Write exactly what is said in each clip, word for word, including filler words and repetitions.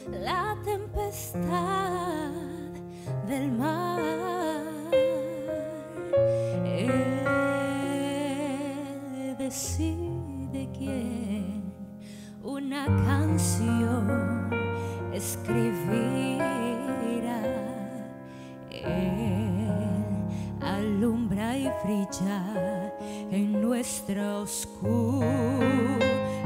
la tempestad del mar. Él decide quién una canción escribirá. Él alumbra y brilla en nuestra oscuridad.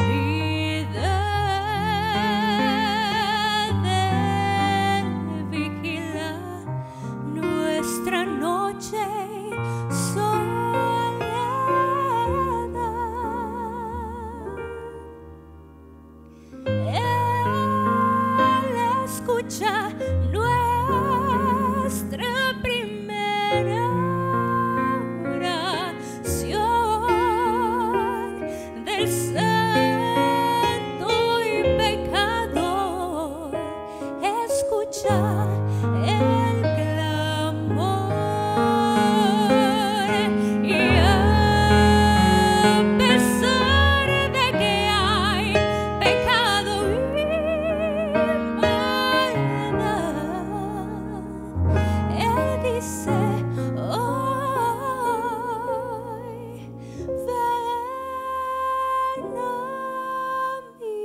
Escucha nuestra primera oración del santo y pecador. Escucha el clamor y a pesar de que hay pecado y dice hoy, ven a mí.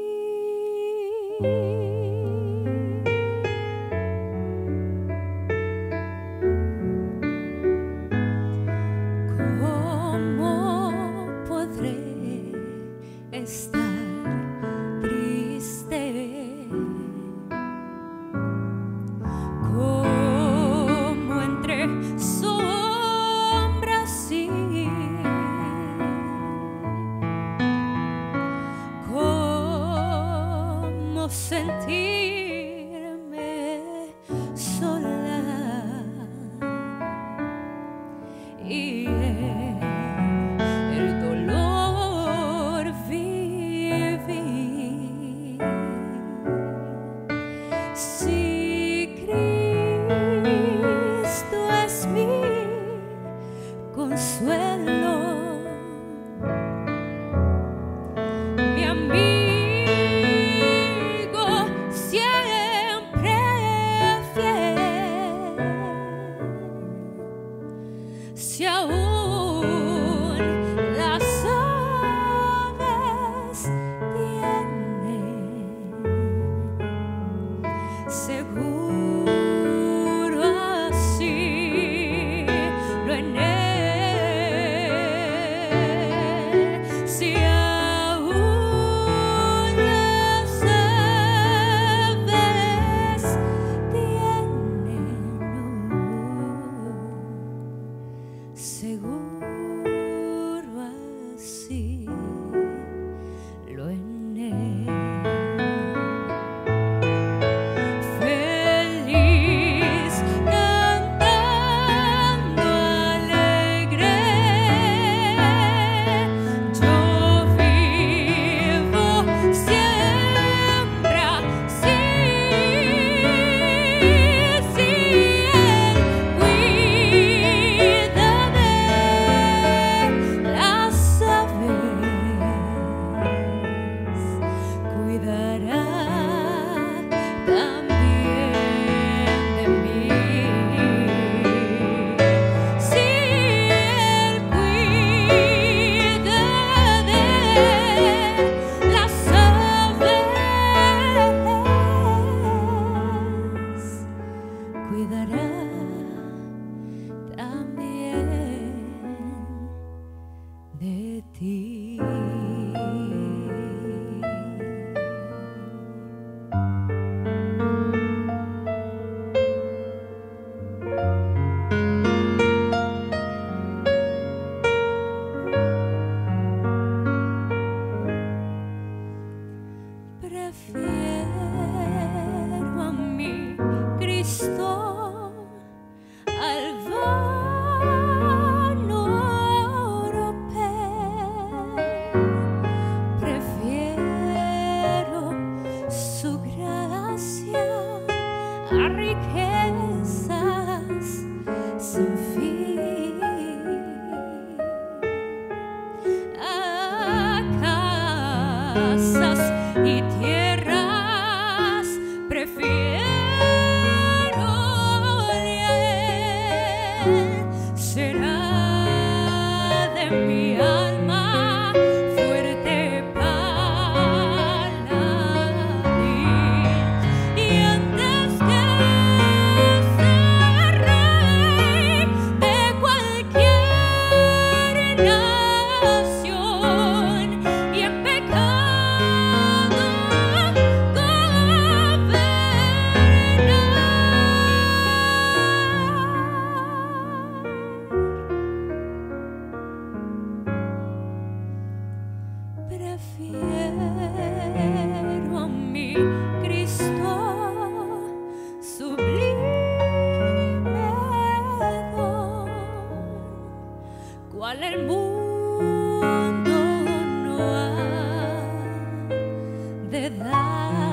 ¿Cómo podré estar triste? Sentirme sola y el dolor vivir. Si Cristo es mi consuelo, mi amigo, si aún las aves tienen seguro así lo en él, si aún las aves tienen seguro así lo en él. Feliz cantando alegre, yo vivo siempre así. Si Él cuida cuidará también de mí. Si Él cuida de las aves, cuidará también de ti. Prefiero a mi Cristo al vano oropel. Prefiero su gracia a riquezas sin fin, a casas y tierras de dar.